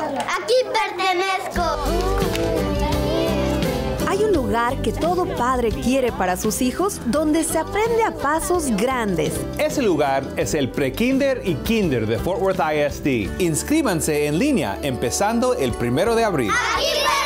Aquí pertenezco. Hay un lugar que todo padre quiere para sus hijos, donde se aprende a pasos grandes. Ese lugar es el Pre-Kinder y Kinder de Fort Worth ISD. Inscríbanse en línea empezando el 1 de abril. Aquí